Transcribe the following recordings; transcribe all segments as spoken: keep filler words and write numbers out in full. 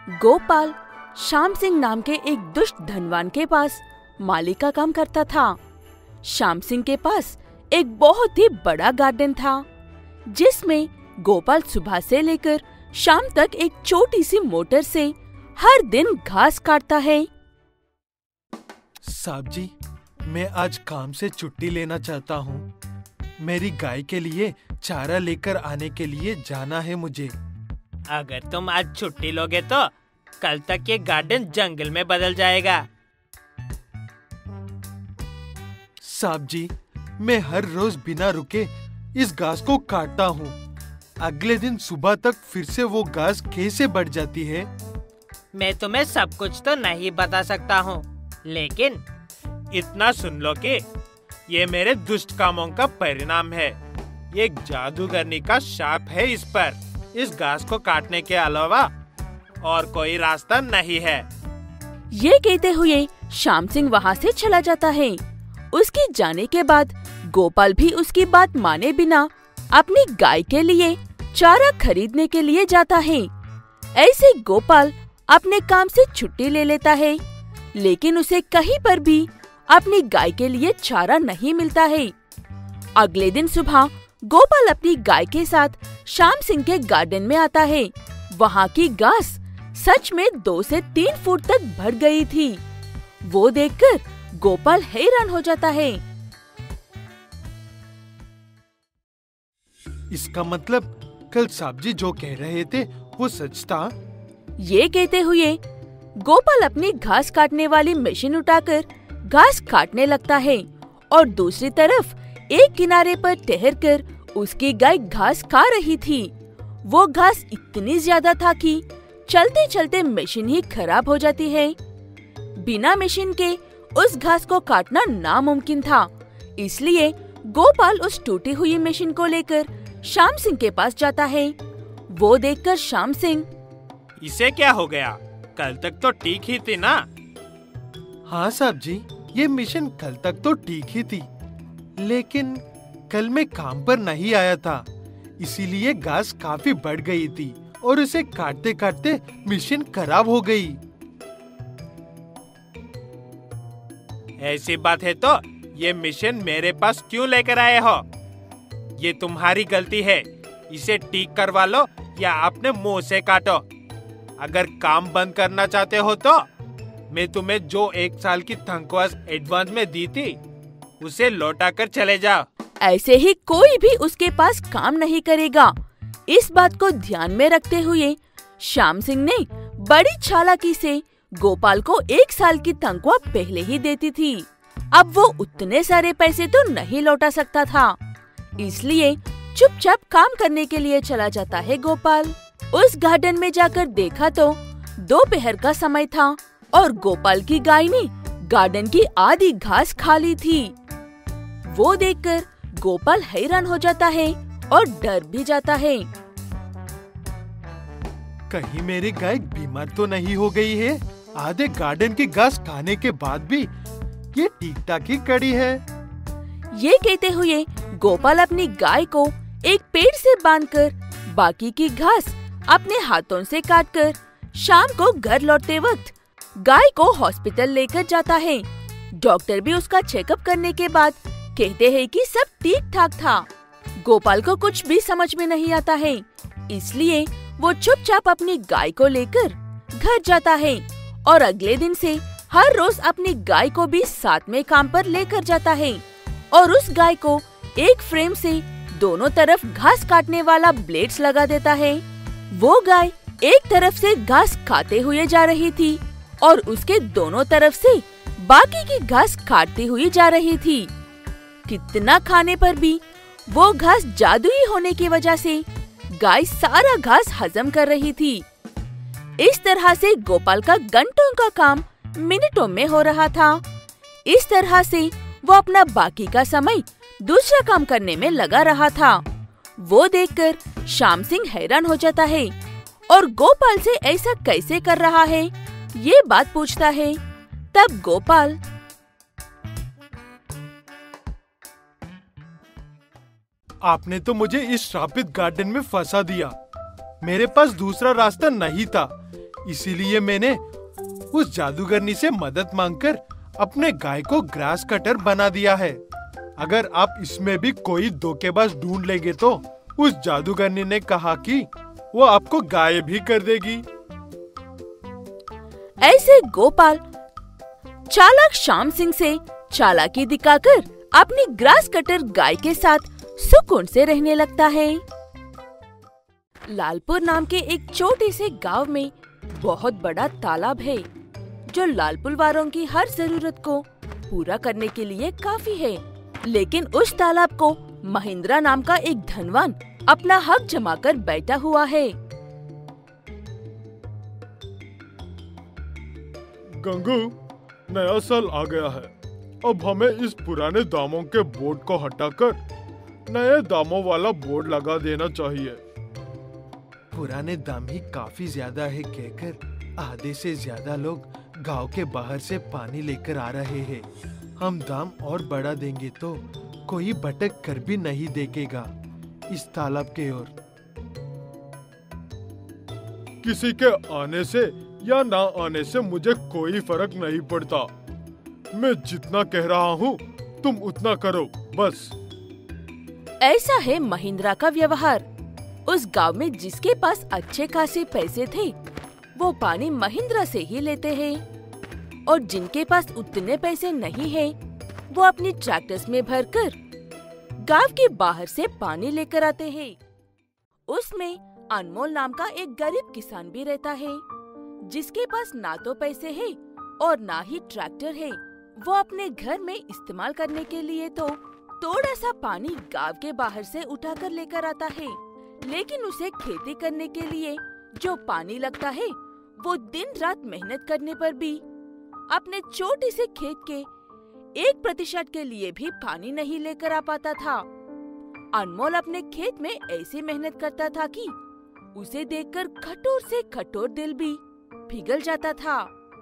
गोपाल श्याम सिंह नाम के एक दुष्ट धनवान के पास माली का काम करता था। श्याम सिंह के पास एक बहुत ही बड़ा गार्डन था, जिसमें गोपाल सुबह से लेकर शाम तक एक छोटी सी मोटर से हर दिन घास काटता है। साहब जी, मैं आज काम से छुट्टी लेना चाहता हूँ। मेरी गाय के लिए चारा लेकर आने के लिए जाना है मुझे। अगर तुम आज छुट्टी लोगे तो कल तक ये गार्डन जंगल में बदल जाएगा। साहब जी, मैं हर रोज बिना रुके इस घास को काटता हूँ। अगले दिन सुबह तक फिर से वो घास कैसे बढ़ जाती है? मैं तुम्हें सब कुछ तो नहीं बता सकता हूँ, लेकिन इतना सुन लो कि ये मेरे दुष्ट कामों का परिणाम है। ये जादूगरनी का शाप है इस पर। इस घास को काटने के अलावा और कोई रास्ता नहीं है। ये कहते हुए श्याम सिंह वहाँ से चला जाता है। उसके जाने के बाद गोपाल भी उसकी बात माने बिना अपनी गाय के लिए चारा खरीदने के लिए जाता है। ऐसे गोपाल अपने काम से छुट्टी ले लेता है, लेकिन उसे कहीं पर भी अपनी गाय के लिए चारा नहीं मिलता है। अगले दिन सुबह गोपाल अपनी गाय के साथ श्याम सिंह के गार्डन में आता है। वहाँ की घास सच में दो से तीन फुट तक बढ़ गई थी। वो देखकर गोपाल हैरान हो जाता है। इसका मतलब कल साहब जी जो कह रहे थे वो सच था। ये कहते हुए गोपाल अपनी घास काटने वाली मशीन उठाकर घास काटने लगता है और दूसरी तरफ एक किनारे पर ठहरकर उसकी गाय घास खा रही थी। वो घास इतनी ज्यादा था कि चलते चलते मशीन ही खराब हो जाती है। बिना मशीन के उस घास को काटना नामुमकिन था, इसलिए गोपाल उस टूटी हुई मशीन को लेकर श्याम सिंह के पास जाता है। वो देखकर श्याम सिंह, इसे क्या हो गया? कल तक तो ठीक ही थी ना? हाँ साहब जी, ये मिशन कल तक तो ठीक ही थी, लेकिन कल मैं काम पर नहीं आया था, इसीलिए घास काफी बढ़ गई थी और उसे काटते काटते मिशन खराब हो गई। ऐसी बात है तो ये मिशन मेरे पास क्यों लेकर आए हो? ये तुम्हारी गलती है। इसे ठीक करवा लो या अपने मुंह से काटो। अगर काम बंद करना चाहते हो तो मैं तुम्हें जो एक साल की तनख्वाह एडवांस में दी थी उसे लौटा कर चले जाओ। ऐसे ही कोई भी उसके पास काम नहीं करेगा। इस बात को ध्यान में रखते हुए श्याम सिंह ने बड़ी चालाकी से गोपाल को एक साल की तनख्वाह पहले ही देती थी। अब वो उतने सारे पैसे तो नहीं लौटा सकता था, इसलिए चुपचाप काम करने के लिए चला जाता है गोपाल। उस गार्डन में जाकर देखा तो दोपहर का समय था और गोपाल की गाय ने गार्डन की आधी घास खा ली थी। वो देखकर गोपाल हैरान हो जाता है और डर भी जाता है। कहीं मेरी गाय बीमार तो नहीं हो गई है? आधे गार्डन की घास खाने के बाद भी ये ठीक ठाक ही खड़ी है। ये कहते हुए गोपाल अपनी गाय को एक पेड़ से बांधकर बाकी की घास अपने हाथों से काटकर शाम को घर लौटते वक्त गाय को हॉस्पिटल लेकर जाता है। डॉक्टर भी उसका चेकअप करने के बाद कहते हैं कि सब ठीक ठाक था। गोपाल को कुछ भी समझ में नहीं आता है, इसलिए वो चुपचाप अपनी गाय को लेकर घर जाता है और अगले दिन से हर रोज अपनी गाय को भी साथ में काम पर लेकर जाता है और उस गाय को एक फ्रेम से दोनों तरफ घास काटने वाला ब्लेड्स लगा देता है। वो गाय एक तरफ से घास खाते हुए जा रही थी और उसके दोनों तरफ से बाकी की घास काटती हुई जा रही थी। कितना खाने पर भी वो घास जादुई होने की वजह से गाय सारा घास हजम कर रही थी। इस तरह से गोपाल का घंटों का काम मिनटों में हो रहा था। इस तरह से वो अपना बाकी का समय दूसरा काम करने में लगा रहा था। वो देखकर श्याम सिंह हैरान हो जाता है और गोपाल से ऐसा कैसे कर रहा है, ये बात पूछता है। तब गोपाल, आपने तो मुझे इस श्रापित गार्डन में फंसा दिया। मेरे पास दूसरा रास्ता नहीं था, इसीलिए मैंने उस जादूगरनी से मदद मांगकर अपने गाय को ग्रास कटर बना दिया है। अगर आप इसमें भी कोई धोखेबाज ढूंढ लेंगे तो उस जादूगरनी ने कहा कि वो आपको गायब भी कर देगी। ऐसे गोपाल चालाक श्याम सिंह से चालाकी दिखाकर अपनी ग्रास कटर गाय के साथ सुकून से रहने लगता है। लालपुर नाम के एक छोटे से गांव में बहुत बड़ा तालाब है जो लालपुर वालों की हर जरूरत को पूरा करने के लिए काफी है। लेकिन उस तालाब को महिंद्रा नाम का एक धनवान अपना हक जमाकर बैठा हुआ है। गंगू, नया साल आ गया है। अब हमें इस पुराने दामों के बोर्ड को हटाकर नए दामों वाला बोर्ड लगा देना चाहिए। पुराने दाम ही काफी ज्यादा है कहकर आधे से ज्यादा लोग गांव के बाहर से पानी लेकर आ रहे हैं। हम दाम और बढ़ा देंगे तो कोई भटक कर भी नहीं देखेगा इस तालाब के ओर। किसी के आने से या ना आने से मुझे कोई फर्क नहीं पड़ता। मैं जितना कह रहा हूँ तुम उतना करो बस। ऐसा है महिंद्रा का व्यवहार। उस गांव में जिसके पास अच्छे खासे पैसे थे वो पानी महिंद्रा से ही लेते हैं और जिनके पास उतने पैसे नहीं है वो अपनी ट्रैक्टर्स में भरकर गांव के बाहर से पानी लेकर आते हैं। उसमें अनमोल नाम का एक गरीब किसान भी रहता है जिसके पास ना तो पैसे है और ना ही ट्रैक्टर है। वो अपने घर में इस्तेमाल करने के लिए तो थोड़ा सा पानी गांव के बाहर से उठा कर लेकर आता है, लेकिन उसे खेती करने के लिए जो पानी लगता है वो दिन रात मेहनत करने पर भी अपने छोटे से खेत के एक प्रतिशत के लिए भी पानी नहीं लेकर आ पाता था। अनमोल अपने खेत में ऐसी मेहनत करता था कि उसे देखकर कठोर से कठोर दिल भी पिघल जाता था।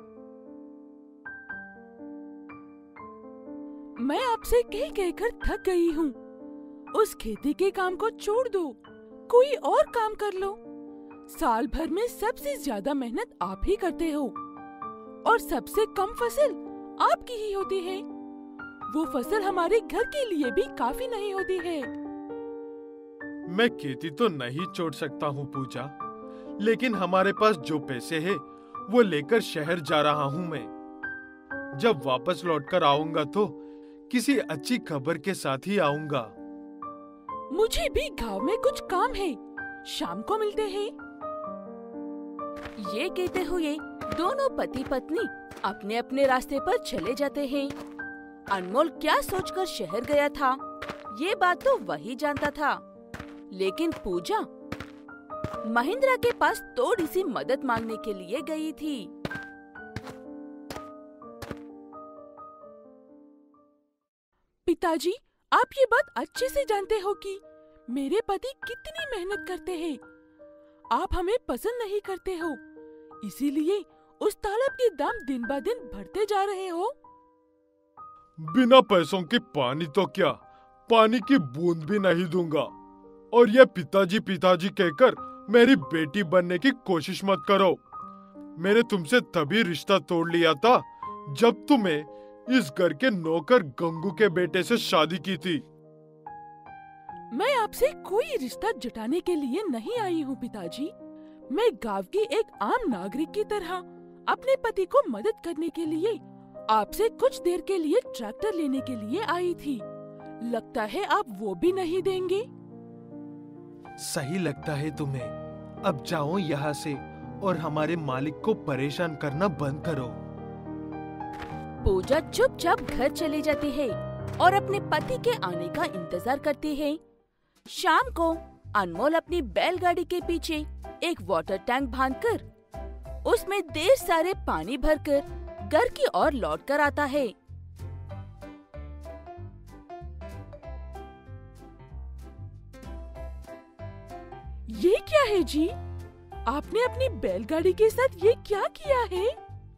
मैं आपसे कह कहकर थक गई हूँ। उस खेती के काम को छोड़ दो, कोई और काम कर लो। साल भर में सबसे ज्यादा मेहनत आप ही करते हो और सबसे कम फसल आपकी ही होती है। वो फसल हमारे घर के लिए भी काफी नहीं होती है। मैं खेती तो नहीं छोड़ सकता हूँ पूजा, लेकिन हमारे पास जो पैसे हैं वो लेकर शहर जा रहा हूँ मैं। जब वापस लौटकर आऊंगा तो किसी अच्छी खबर के साथ ही आऊंगा। मुझे भी गांव में कुछ काम है, शाम को मिलते हैं। ये कहते हुए दोनों पति पत्नी अपने अपने रास्ते पर चले जाते हैं। अनमोल क्या सोचकर शहर गया था ये बात तो वही जानता था, लेकिन पूजा महिंद्रा के पास थोड़ी सी मदद मांगने के लिए गई थी। पिताजी, आप ये बात अच्छे से जानते हो कि मेरे पति कितनी मेहनत करते हैं। आप हमें पसंद नहीं करते हो, इसीलिए उस तालाब के दाम दिन ब दिन बढ़ते जा रहे हो। बिना पैसों के पानी तो क्या, पानी की बूंद भी नहीं दूंगा। और ये पिताजी पिताजी कहकर मेरी बेटी बनने की कोशिश मत करो। मैंने तुमसे तभी रिश्ता तोड़ लिया था जब तुम्हें इस घर के नौकर गंगू के बेटे से शादी की थी। मैं आपसे कोई रिश्ता जुटाने के लिए नहीं आई हूँ पिताजी। मैं गांव की एक आम नागरिक की तरह अपने पति को मदद करने के लिए आपसे कुछ देर के लिए ट्रैक्टर लेने के लिए आई थी। लगता है आप वो भी नहीं देंगे। सही लगता है तुम्हें। अब जाओ यहाँ से और हमारे मालिक को परेशान करना बंद करो। पूजा चुपचाप घर चली जाती है और अपने पति के आने का इंतजार करती है। शाम को अनमोल अपनी बैलगाड़ी के पीछे एक वाटर टैंक बांधकर उसमें ढेर सारे पानी भरकर घर की ओर लौटकर आता है। ये क्या है जी? आपने अपनी बैलगाड़ी के साथ ये क्या किया है?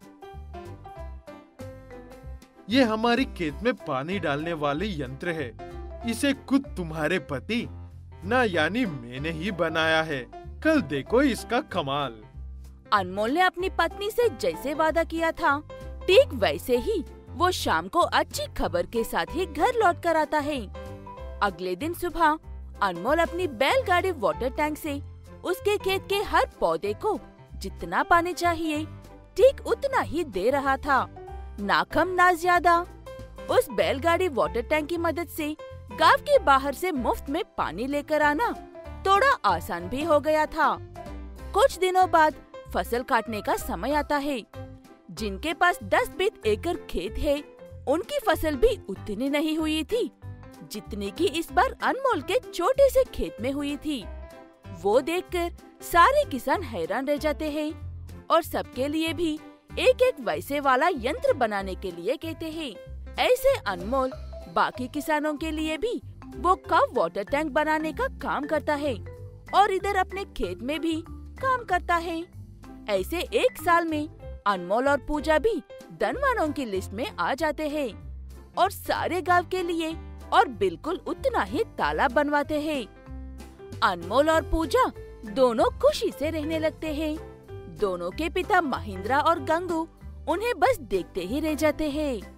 ये हमारे खेत में पानी डालने वाले यंत्र है। इसे खुद तुम्हारे पति ना यानी मैंने ही बनाया है। कल देखो इसका कमाल। अनमोल ने अपनी पत्नी से जैसे वादा किया था, ठीक वैसे ही वो शाम को अच्छी खबर के साथ ही घर लौट कर आता है। अगले दिन सुबह अनमोल अपनी बैलगाड़ी वाटर टैंक से उसके खेत के हर पौधे को जितना पानी चाहिए ठीक उतना ही दे रहा था, ना कम ना ज्यादा। उस बैलगाड़ी वाटर टैंक की मदद से गांव के बाहर से मुफ्त में पानी लेकर आना थोड़ा आसान भी हो गया था। कुछ दिनों बाद फसल काटने का समय आता है। जिनके पास दस बीस एकड़ खेत है, उनकी फसल भी उतनी नहीं हुई थी जितनी की इस बार अनमोल के छोटे से खेत में हुई थी। वो देखकर सारे किसान हैरान रह जाते हैं और सबके लिए भी एक एक वैसे वाला यंत्र बनाने के लिए कहते हैं। ऐसे अनमोल बाकी किसानों के लिए भी वो कब वाटर टैंक बनाने का काम करता है और इधर अपने खेत में भी काम करता है। ऐसे एक साल में अनमोल और पूजा भी धनवानों की लिस्ट में आ जाते हैं और सारे गांव के लिए और बिल्कुल उतना ही तालाब बनवाते हैं। अनमोल और पूजा दोनों खुशी से रहने लगते हैं। दोनों के पिता महिंद्रा और गंगू उन्हें बस देखते ही रह जाते हैं।